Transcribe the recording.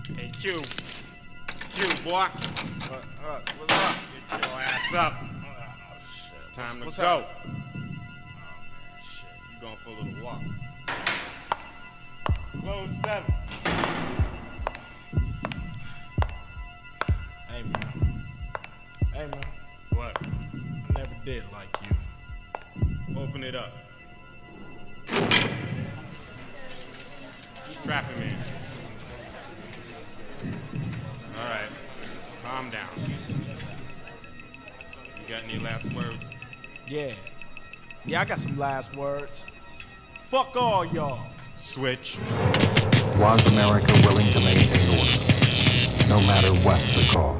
Hey, Q. Q, boy. What's up? Get your ass up. Time to go. Oh, man, shit. You going for a little walk. Close 7. Hey, man. Hey, man. What? I never did like you. Open it up. Strap him in. All right. Calm down. You got any last words? Yeah. Yeah, I got some last words. Fuck all y'all. Switch. Was America willing to maintain order, no matter what the cost?